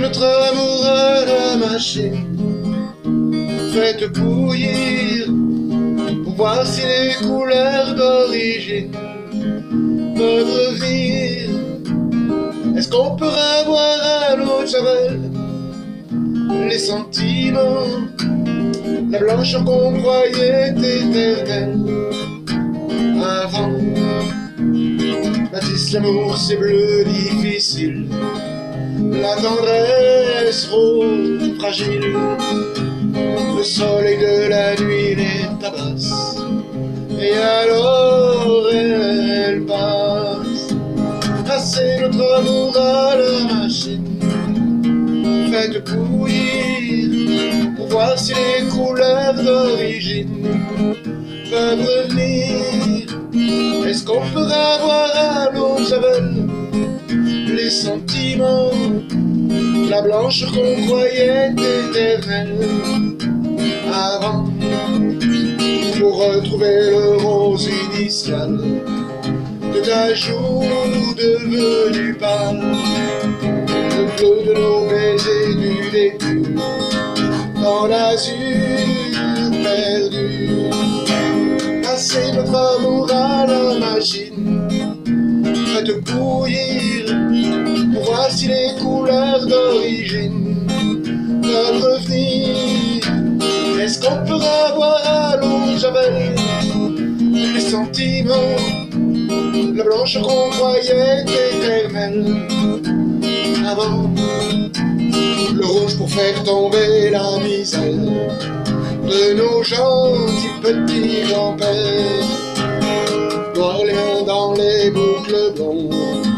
notre amour à la machine. Faites bouillir pour voir si les couleurs d'origine peuvent revenir. Est-ce qu'on peut revoir à l'eau de Javel les sentiments, la blancheur qu'on croyait éternelle avant? Baptiste, l'amour c'est bleu difficile, la tendresse rose fragile, le soleil de la nuit les tabasse, et alors elle passe. Passez notre amour à la machine, faites bouillir pour voir si les couleurs d'origine peuvent revenir. Est-ce qu'on peut avoir à l'eau de Javel les sentiments, la blancheur qu'on croyait éternelle avant? Pour retrouver le rose initial de ta joue devenue pâle, le bleu de nos baisers du début dans l'azur perdu. Passez notre amour à la machine, faites bouillir pour voir si les couleurs d'origine peuvent revenir. Est-ce qu'on peut avoir à l'eau de Javel les sentiments, la blancheur qu'on croyait éternelle avant? Le rouge pour faire tomber la misère de nos gentils petits grands-pères, noir les mains dans les boucles blondes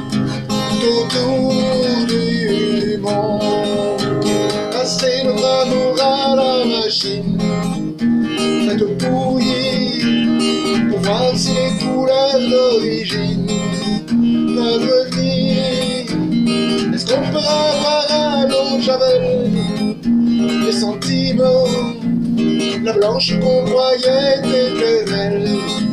autour du monde. Passez notre amour à la machine, faites bouillir pour voir si les couleurs d'origine peuvent revenir. Est-ce qu'on peut avoir à l'eau de Javel les sentiments, la blanche qu'on croyait éternelle